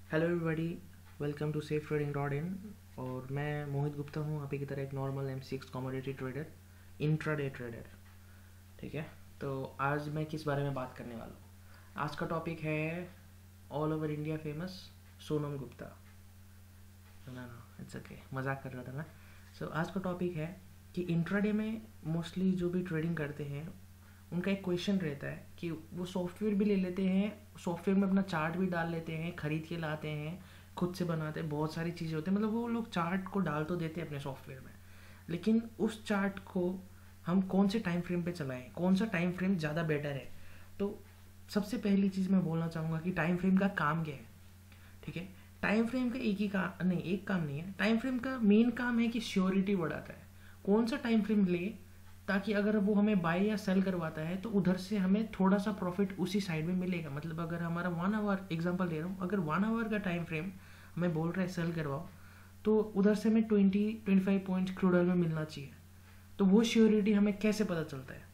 Hello everybody, welcome to safe trading dot in. और मैं मोहित गुप्ता हूँ, आप ही की तरह एक normal M6 commodity trader, intraday trader. ठीक है, तो आज मैं किस बारे में बात करने वाला हूँ। आज का टॉपिक है all over India famous Sonam Gupta. ना ना, इट्स ओके, मजाक कर रहा था मैं। आज का टॉपिक है कि इंट्राडे में मोस्टली जो भी ट्रेडिंग करते हैं उनका एक क्वेश्चन रहता है कि वो सॉफ्टवेयर भी ले लेते हैं, सॉफ्टवेयर में अपना चार्ट भी डाल लेते हैं, खरीद के लाते हैं, खुद से बनाते हैं, बहुत सारी चीज़ें होती हैं। मतलब वो लोग चार्ट को डाल तो देते हैं अपने सॉफ्टवेयर में, लेकिन उस चार्ट को हम कौन से टाइम फ्रेम पे चलाएं, कौन सा टाइम फ्रेम ज़्यादा बेटर है। तो सबसे पहली चीज़ मैं बोलना चाहूँगा कि टाइम फ्रेम का काम क्या है। ठीक है, टाइम फ्रेम का एक ही काम नहीं, एक काम नहीं है। टाइम फ्रेम का मेन काम है कि श्योरिटी बढ़ाता है। कौन सा टाइम फ्रेम ले, ताकि अगर वो हमें बाय या सेल करवाता है तो उधर से हमें थोड़ा सा प्रॉफिट उसी साइड में मिलेगा। मतलब अगर हमारा 1 आवर, एग्जांपल दे रहा हूँ, अगर 1 आवर का टाइम फ्रेम हमें बोल रहा है सेल करवाओ, तो उधर से हमें 20-25 पॉइंट क्रूड ऑयल में मिलना चाहिए। तो वो श्योरिटी हमें कैसे पता चलता है।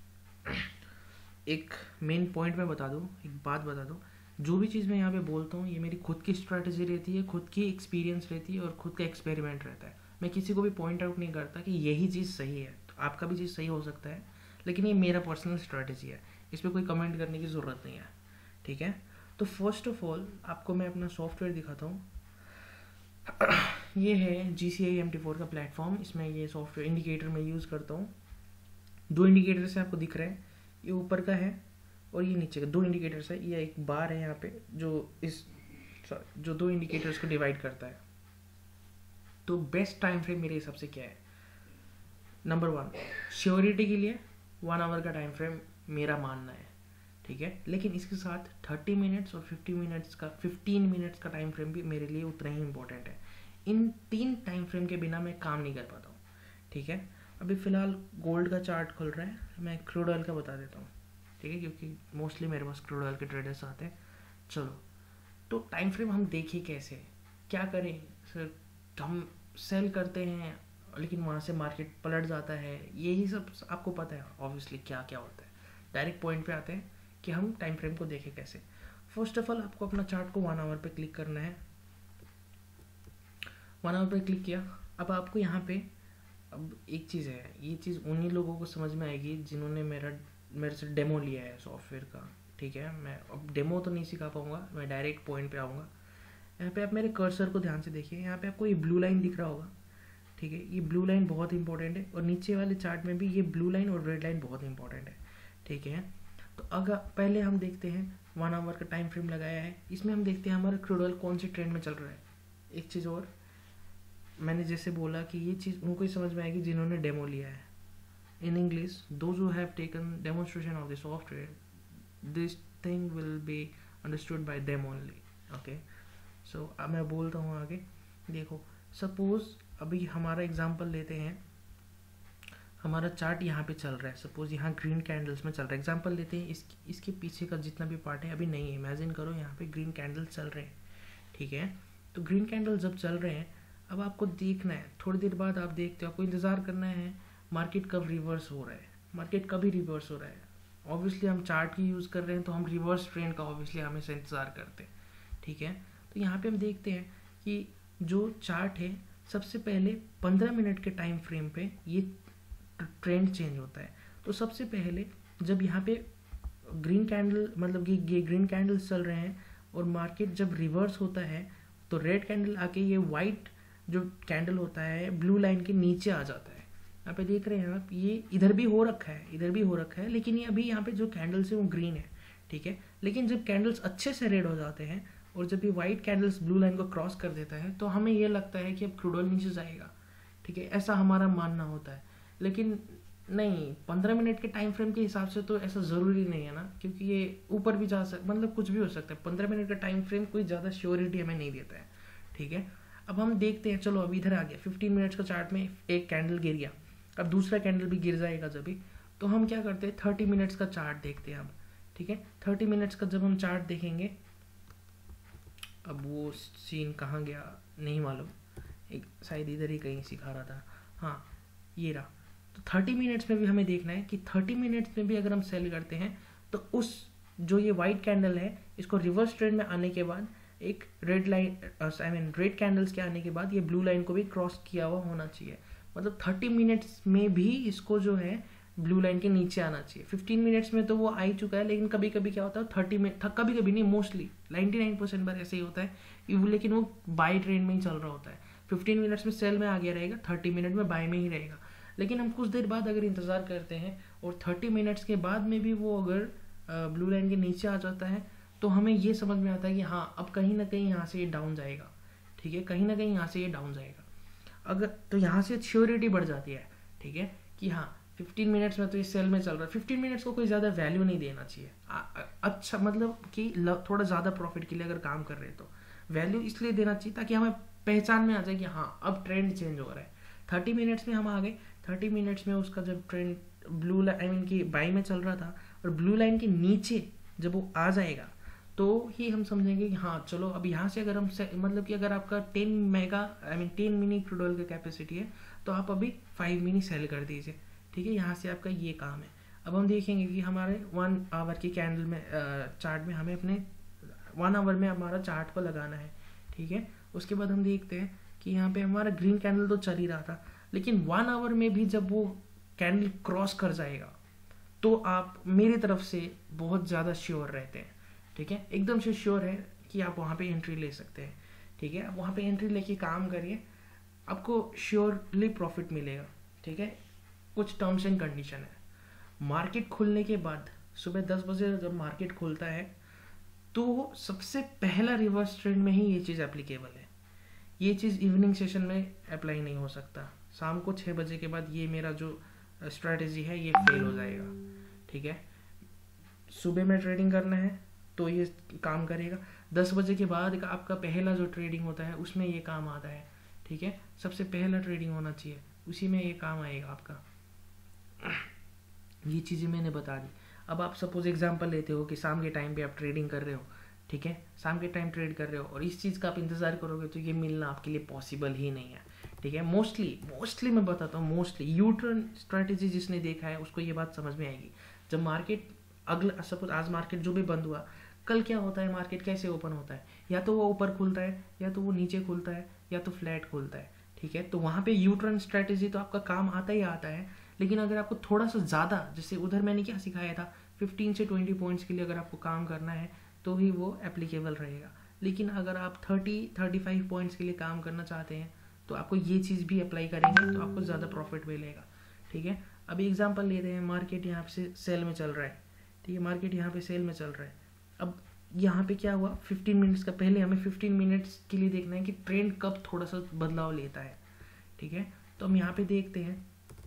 एक मेन पॉइंट मैं बता दूँ, एक बात बता दूँ, जो भी चीज़ मैं यहाँ पे बोलता हूँ ये मेरी खुद की स्ट्रैटेजी रहती है, खुद की एक्सपीरियंस रहती है और खुद का एक्सपेरिमेंट रहता है। मैं किसी को भी पॉइंट आउट नहीं करता कि यही चीज़ सही है, तो आपका भी चीज़ सही हो सकता है, लेकिन ये मेरा पर्सनल स्ट्रैटेजी है, इस पर कोई कमेंट करने की ज़रूरत नहीं है। ठीक है, तो फर्स्ट ऑफ ऑल आपको मैं अपना सॉफ्टवेयर दिखाता हूँ। ये है GCI MT4 का प्लेटफॉर्म। इसमें ये सॉफ्टवेयर इंडिकेटर मैं यूज़ करता हूँ। दो इंडिकेटर से आपको दिख रहे हैं, ये ऊपर का है और ये नीचे का। दो इंडिकेटर्स है, ये एक बार है यहाँ पे जो दो इंडिकेटर्स को डिवाइड करता है। तो बेस्ट टाइम फ्रेम मेरे हिसाब से क्या है, नंबर 1, श्योरिटी के लिए 1 आवर का टाइम फ्रेम मेरा मानना है। ठीक है, लेकिन इसके साथ 30 मिनट्स और 15 मिनट्स का टाइम फ्रेम भी मेरे लिए उतना ही इम्पोर्टेंट है। इन 3 टाइम फ्रेम के बिना मैं काम नहीं कर पाता हूँ। ठीक है, अभी फ़िलहाल गोल्ड का चार्ट खुल रहा है, मैं क्रूड ऑयल का बता देता हूँ। ठीक है, क्योंकि मोस्टली मेरे पास क्रूड ऑयल के ट्रेडर्स आते हैं। चलो, तो टाइम फ्रेम हम देखें कैसे, क्या करें सर। हम सेल करते हैं लेकिन वहाँ से मार्केट पलट जाता है, यही सब आपको पता है ऑब्वियसली क्या क्या होता है। डायरेक्ट पॉइंट पे आते हैं कि हम टाइम फ्रेम को देखें कैसे। फर्स्ट ऑफ ऑल आपको अपना चार्ट को 1 आवर पे क्लिक करना है। 1 आवर पे क्लिक किया, अब आपको यहाँ पे, अब एक चीज़ है, ये चीज़ उन्हीं लोगों को समझ में आएगी जिन्होंने मेरे से डेमो लिया है सॉफ्टवेयर का। ठीक है, मैं अब डेमो तो नहीं सिखा पाऊँगा, मैं डायरेक्ट पॉइंट पे आऊँगा। यहाँ पे आप मेरे कर्सर को ध्यान से देखिए, यहाँ पे आपको ये ब्लू लाइन दिख रहा होगा। ठीक है, ये ब्लू लाइन बहुत इंपॉर्टेंट है, और नीचे वाले चार्ट में भी ये ब्लू लाइन और रेड लाइन बहुत इंपॉर्टेंट है। ठीक है, तो अगर पहले हम देखते हैं 1 आवर का टाइम फ्रेम लगाया है, इसमें हम देखते हैं हमारा क्रूड ऑयल कौन से ट्रेंड में चल रहा है। एक चीज़ और, मैंने जैसे बोला कि ये चीज़ उनको ही समझ में आएगी जिन्होंने डेमो लिया है। In English, those who have taken demonstration of the software, this thing will be understood by them only. Okay, so अब मैं बोलता हूँ आगे। देखो, सपोज अभी हमारा एग्जांपल लेते हैं, हमारा चार्ट यहाँ पे चल रहा है, सपोज यहाँ ग्रीन कैंडल्स में चल रहा है। एग्जांपल लेते हैं, इसके पीछे का जितना भी पार्ट है अभी नहीं है। इमेजिन करो यहाँ पे ग्रीन कैंडल्स चल रहे हैं। ठीक है, तो ग्रीन कैंडल जब चल रहे हैं, अब आपको देखना है, थोड़ी देर बाद आप देखते हो, आपको इंतज़ार करना है मार्केट कब रिवर्स हो रहा है, मार्केट कभी रिवर्स हो रहा है। ऑब्वियसली हम चार्ट की यूज़ कर रहे हैं तो हम रिवर्स ट्रेंड का ऑब्वियसली हमेशा इंतज़ार करते हैं। ठीक है, तो यहाँ पे हम देखते हैं कि जो चार्ट है, सबसे पहले 15 मिनट के टाइम फ्रेम पे ये ट्रेंड चेंज होता है। तो सबसे पहले जब यहाँ पे ग्रीन कैंडल, मतलब कि ये ग्रीन कैंडल्स चल रहे हैं और मार्केट जब रिवर्स होता है, तो रेड कैंडल आके ये वाइट जो कैंडल होता है ब्लू लाइन के नीचे आ जाता है। यहाँ पे देख रहे हैं आप, ये इधर भी हो रखा है, इधर भी हो रखा है, लेकिन ये अभी यहाँ पे जो कैंडल्स है वो ग्रीन है। ठीक है, लेकिन जब कैंडल्स अच्छे से रेड हो जाते हैं और जब ये वाइट कैंडल्स ब्लू लाइन को क्रॉस कर देता है, तो हमें ये लगता है कि अब क्रूड ऑयल नीचे जाएगा। ठीक है, ऐसा हमारा मानना होता है, लेकिन नहीं, 15 मिनट के टाइम फ्रेम के हिसाब से तो ऐसा ज़रूरी नहीं है ना, क्योंकि ये ऊपर भी जा सकता, मतलब कुछ भी हो सकता है। 15 मिनट का टाइम फ्रेम कोई ज़्यादा श्योरिटी हमें नहीं देता है। ठीक है, अब हम देखते हैं, चलो अब इधर आ गया 15 मिनट्स का चार्ट में एक कैंडल गिर गया, अब दूसरा कैंडल भी गिर जाएगा जब भी, तो हम क्या करते हैं 30 मिनट्स का चार्ट देखते हैं अब। ठीक है, 30 मिनट्स का जब हम चार्ट देखेंगे, अब वो सीन कहाँ गया नहीं मालूम, एक शायद इधर ही कहीं सिखा रहा था, हाँ ये रहा। तो 30 मिनट्स में भी हमें देखना है कि 30 मिनट्स में भी अगर हम सेल करते हैं तो उस जो ये वाइट कैंडल है, इसको रिवर्स ट्रेंड में आने के बाद एक रेड लाइन रेड कैंडल्स के आने के बाद ये ब्लू लाइन को भी क्रॉस किया हुआ होना चाहिए। मतलब 30 मिनट्स में भी इसको जो है ब्लू लाइन के नीचे आना चाहिए। 15 मिनट्स में तो वो आ ही चुका है, लेकिन कभी कभी क्या होता है 30 मिनट, कभी कभी नहीं, मोस्टली 99% बार ऐसे ही होता है लेकिन वो बाई ट्रेंड में ही चल रहा होता है। 15 मिनट्स में सेल में आ गया रहेगा, 30 मिनट में बाय में ही रहेगा। लेकिन हम कुछ देर बाद अगर इंतज़ार करते हैं और 30 मिनट्स के बाद में भी वो अगर ब्लू लाइन के नीचे आ जाता है, तो हमें ये समझ में आता है कि हाँ अब कहीं ना कहीं यहाँ से ये डाउन जाएगा। ठीक है, कहीं ना कहीं यहाँ से ये डाउन जाएगा। अगर तो यहाँ से श्योरिटी बढ़ जाती है, ठीक है, कि हाँ 15 मिनट्स में तो ये सेल में चल रहा है। 15 मिनट्स को कोई ज़्यादा वैल्यू नहीं देना चाहिए। अच्छा, मतलब कि थोड़ा ज़्यादा प्रॉफिट के लिए अगर काम कर रहे हैं तो वैल्यू इसलिए देना चाहिए ताकि हमें पहचान में आ जाए कि हाँ अब ट्रेंड चेंज हो रहा है। 30 मिनट्स में हम आ गए, 30 मिनट्स में उसका जब ट्रेंड ब्लू लाइन की बाई में चल रहा था और ब्लू लाइन के नीचे जब वो आ जाएगा तो ही हम समझेंगे कि हाँ चलो अब यहाँ से अगर हम मतलब कि अगर आपका 10 मिनी क्रूड ऑयल का कैपेसिटी है तो आप अभी 5 मिनी सेल कर दीजिए। ठीक है, यहाँ से आपका ये काम है। अब हम देखेंगे कि हमारे 1 आवर की कैंडल में चार्ट में हमें अपने 1 आवर में हमारा चार्ट को लगाना है। ठीक है, उसके बाद हम देखते हैं कि यहाँ पे हमारा ग्रीन कैंडल तो चल ही रहा था, लेकिन 1 आवर में भी जब वो कैंडल क्रॉस कर जाएगा तो आप मेरी तरफ से बहुत ज़्यादा श्योर रहते हैं। ठीक है, एकदम से श्योर है कि आप वहाँ पे एंट्री ले सकते हैं। ठीक है, आप वहाँ पे एंट्री लेके काम करिए, आपको श्योरली प्रॉफिट मिलेगा। ठीक है, कुछ टर्म्स एंड कंडीशन है। मार्केट खुलने के बाद सुबह 10 बजे जब मार्केट खुलता है तो सबसे पहला रिवर्स ट्रेंड में ही ये चीज़ एप्लीकेबल है। ये चीज़ इवनिंग सेशन में अप्लाई नहीं हो सकता। शाम को 6 बजे के बाद ये मेरा जो स्ट्रैटेजी है ये फेल हो जाएगा। ठीक है, सुबह में ट्रेडिंग करना है तो ये काम करेगा। 10 बजे के बाद आपका पहला जो ट्रेडिंग होता है उसमें ये काम आता है। ठीक है, सबसे पहला ट्रेडिंग होना चाहिए, उसी में ये काम आएगा आपका। ये चीज़ें मैंने बता दी। अब आप सपोज एग्जांपल लेते हो कि शाम के टाइम पे आप ट्रेडिंग कर रहे हो। ठीक है, शाम के टाइम ट्रेड कर रहे हो और इस चीज़ का आप इंतज़ार करोगे तो ये मिलना आपके लिए पॉसिबल ही नहीं है। ठीक है, मोस्टली मैं बताता हूँ, मोस्टली यू टर्न स्ट्रैटेजी जिसने देखा है उसको ये बात समझ में आएगी। जब मार्केट अगला सपोज आज मार्केट जो भी बंद हुआ, कल क्या होता है, मार्केट कैसे ओपन होता है, या तो वो ऊपर खुलता है या तो वो नीचे खुलता है या तो फ्लैट खुलता है। ठीक है, तो वहाँ पे यू टर्न स्ट्रैटेजी तो आपका काम आता ही आता है। लेकिन अगर आपको थोड़ा सा ज़्यादा, जैसे उधर मैंने क्या सिखाया था, 15 से 20 पॉइंट्स के लिए अगर आपको काम करना है तो ही वो एप्लीकेबल रहेगा। लेकिन अगर आप 30-35 पॉइंट्स के लिए काम करना चाहते हैं तो आपको ये चीज़ भी अप्लाई करेंगे तो आपको ज़्यादा प्रॉफिट मिलेगा। ठीक है, अभी एग्जांपल लेते हैं, मार्केट यहाँ से सेल में चल रहा है। ठीक है, मार्केट यहाँ पे सेल में चल रहा है। अब यहाँ पे क्या हुआ, 15 मिनट्स का, पहले हमें 15 मिनट्स के लिए देखना है कि ट्रेंड कब थोड़ा सा बदलाव लेता है। ठीक है, तो हम यहाँ पे देखते हैं,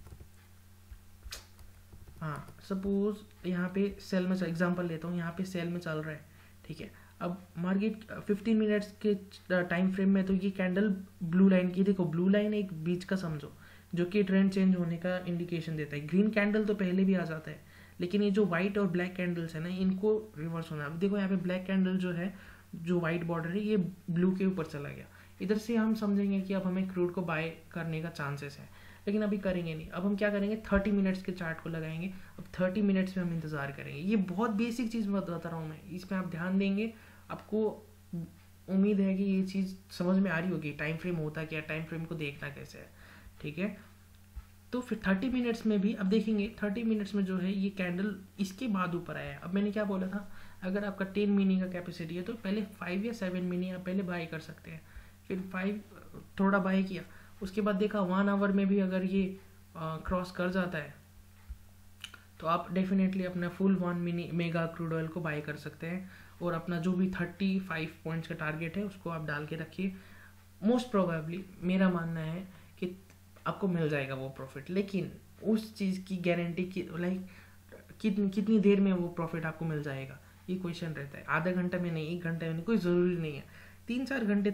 हाँ सपोज यहाँ पे सेल में, एग्जांपल लेता हूँ, यहाँ पे सेल में चल रहा है। ठीक है, अब मार्केट 15 मिनट्स के टाइम फ्रेम में तो ये कैंडल ब्लू लाइन की, देखो ब्लू लाइन एक बीच का समझो जो कि ट्रेंड चेंज होने का इंडिकेशन देता है। ग्रीन कैंडल तो पहले भी आ जाता है, लेकिन ये जो व्हाइट और ब्लैक कैंडल्स है ना, इनको रिवर्स होना है। अब देखो यहाँ पे ब्लैक कैंडल जो है, जो व्हाइट बॉर्डर है, ये ब्लू के ऊपर चला गया। इधर से हम समझेंगे कि अब हमें क्रूड को बाय करने का चांसेस है, लेकिन अभी करेंगे नहीं। अब हम क्या करेंगे, 30 मिनट्स के चार्ट को लगाएंगे। अब 30 मिनट्स में हम इंतज़ार करेंगे। ये बहुत बेसिक चीज़ बता रहा हूँ मैं, इसमें आप ध्यान देंगे, आपको उम्मीद है कि ये चीज़ समझ में आ रही होगी। टाइम फ्रेम होता क्या, टाइम फ्रेम को देखना कैसे है। ठीक है, तो फिर 30 मिनट्स में भी अब देखेंगे, 30 मिनट्स में जो है ये कैंडल इसके बाद ऊपर आया है। अब मैंने क्या बोला था, अगर आपका 10 मिनी का कैपेसिटी है तो पहले 5 या 7 मिनी आप पहले बाय कर सकते हैं। फिर 5 थोड़ा बाय किया, उसके बाद देखा 1 आवर में भी अगर ये क्रॉस कर जाता है तो आप डेफिनेटली अपना full 1 mini mega crude oil को बाय कर सकते हैं और अपना जो भी 35 पॉइंट्स का टारगेट है उसको आप डाल के रखिए। मोस्ट प्रोबेबली मेरा मानना है कि आपको मिल जाएगा वो प्रॉफिट, लेकिन उस चीज़ की गारंटी की लाइक कितनी देर में वो प्रॉफिट आपको मिल जाएगा, ये क्वेश्चन रहता है। आधा घंटा में नहीं, 1 घंटे में नहीं, कोई ज़रूरी नहीं है। 3-4 घंटे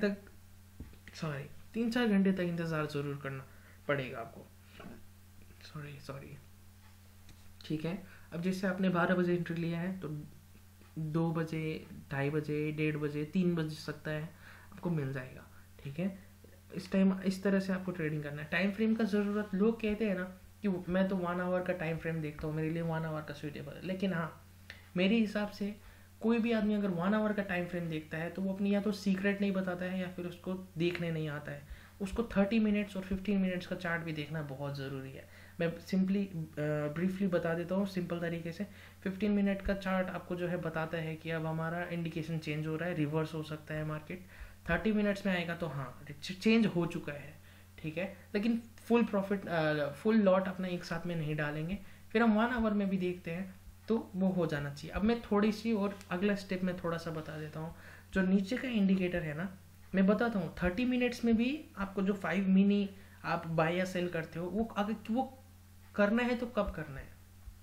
तक इंतज़ार ज़रूर करना पड़ेगा आपको। सॉरी। ठीक है, अब जैसे आपने 12 बजे एंट्री लिया है तो 2 बजे, 2:30 बजे, 1:30 बजे, 3 बज सकता है, आपको मिल जाएगा। ठीक है, इस टाइम इस तरह से आपको ट्रेडिंग करना है। टाइम फ्रेम का ज़रूरत, लोग कहते हैं ना कि मैं तो 1 आवर का टाइम फ्रेम देखता हूँ, मेरे लिए 1 आवर का सूटेबल है, लेकिन हाँ मेरे हिसाब से कोई भी आदमी अगर 1 आवर का टाइम फ्रेम देखता है तो वो अपनी या तो सीक्रेट नहीं बताता है या फिर उसको देखने नहीं आता है। उसको 30 मिनट्स और 15 मिनट्स का चार्ट भी देखना बहुत ज़रूरी है। मैं सिंपली ब्रीफली बता देता हूँ सिंपल तरीके से। 15 मिनट का चार्ट आपको जो है बताता है कि अब हमारा इंडिकेशन चेंज हो रहा है, रिवर्स हो सकता है मार्केट। 30 मिनट्स में आएगा तो हाँ चेंज हो चुका है, ठीक है। लेकिन फुल प्रॉफिट फुल लॉट अपना एक साथ में नहीं डालेंगे। फिर हम 1 आवर में भी देखते हैं तो वो हो जाना चाहिए। अब मैं थोड़ी सी और अगला स्टेप में थोड़ा सा बता देता हूँ। जो नीचे का इंडिकेटर है ना, मैं बताता हूँ 30 मिनट्स में भी आपको जो 5 मिनी आप बाय या सेल करते हो वो अगर वो करना है तो कब करना है।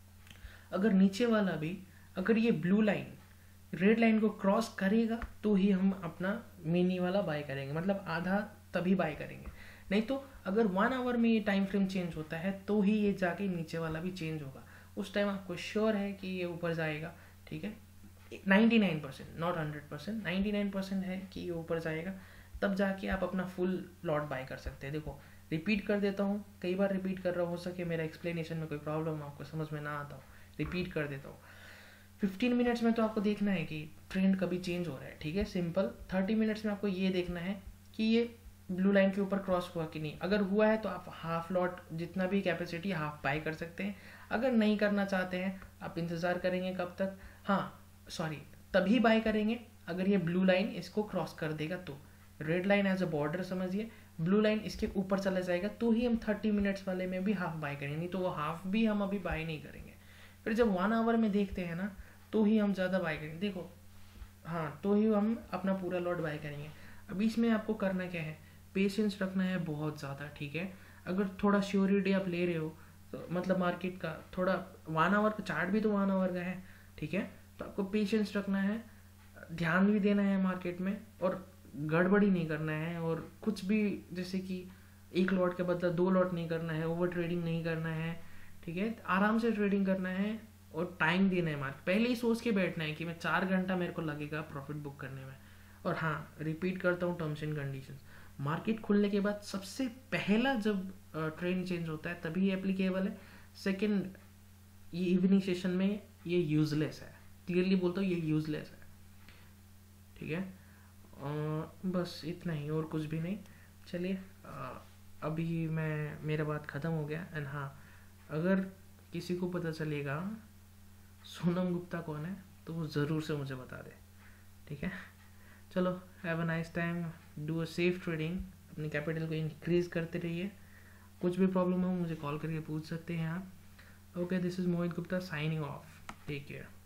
अगर नीचे वाला भी अगर ये ब्लू लाइन रेड लाइन को क्रॉस करेगा तो ही हम अपना मिनी वाला बाय करेंगे, मतलब आधा तभी बाय करेंगे। नहीं तो अगर 1 आवर में ये टाइम फ्रेम चेंज होता है तो ही ये जाके नीचे वाला भी चेंज होगा। उस टाइम आपको श्योर है कि ये ऊपर जाएगा, ठीक है। 99% नॉट 100%, 99% है कि ये ऊपर जाएगा, तब जाके आप अपना फुल लॉट बाय कर सकते हैं। देखो रिपीट कर देता हूँ, कई बार रिपीट कर रहा हो सके मेरा एक्सप्लेनेशन में कोई प्रॉब्लम आपको समझ में ना आता हो, रिपीट कर देता हूँ। 15 मिनट्स में तो आपको देखना है कि ट्रेंड कभी चेंज हो रहा है, ठीक है, सिंपल। 30 मिनट्स में आपको ये देखना है कि ये ब्लू लाइन के ऊपर क्रॉस हुआ कि नहीं। अगर हुआ है तो आप हाफ लॉट जितना भी कैपेसिटी हाफ बाय कर सकते हैं। अगर नहीं करना चाहते हैं आप इंतज़ार करेंगे कब तक, हाँ सॉरी तभी बाय करेंगे अगर ये ब्लू लाइन इसको क्रॉस कर देगा तो। Red line as a border समझिए, ब्लू लाइन इसके ऊपर चला जाएगा तो ही हम 30 मिनट्स वाले में भी हाफ बाय करेंगे, नहीं तो वो हाफ भी हम अभी बाय नहीं करेंगे। फिर जब 1 आवर में देखते हैं ना तो ही हम ज़्यादा बाय करेंगे, देखो हाँ तो ही हम अपना पूरा लॉट बाय करेंगे। अब इसमें आपको करना क्या है, पेशेंस रखना है बहुत ज़्यादा, ठीक है। अगर थोड़ा श्योरिटी आप ले रहे हो तो मतलब मार्केट का थोड़ा 1 आवर का चार्ट भी तो 1 आवर का है, ठीक है। तो आपको पेशेंस रखना है, ध्यान भी देना है मार्केट में, और गड़बड़ी नहीं करना है, और कुछ भी जैसे कि एक लॉट के बदला 2 लॉट नहीं करना है, ओवर ट्रेडिंग नहीं करना है, ठीक है। आराम से ट्रेडिंग करना है और टाइम देना है मार्केट। पहले ही सोच के बैठना है कि मैं 4 घंटा मेरे को लगेगा प्रॉफिट बुक करने में। और हाँ रिपीट करता हूँ, टर्म्स एंड कंडीशंस मार्केट खुलने के बाद सबसे पहला जब ट्रेंड चेंज होता है तभी एप्लीकेबल है। सेकंड ये इवनिंग सेशन में ये यूजलेस है, क्लियरली बोलता हूँ ये यूजलेस है, ठीक है। बस इतना ही और कुछ भी नहीं। चलिए अभी मेरा बात ख़त्म हो गया। एंड हाँ अगर किसी को पता चलेगा सोनम गुप्ता कौन है तो वो ज़रूर से मुझे बता दे, ठीक है। चलो have a nice time, do a safe trading, अपनी कैपिटल को इंक्रीज करते रहिए। कुछ भी प्रॉब्लम हो मुझे कॉल करके पूछ सकते हैं आप। Okay this is Mohit Gupta signing off, take care.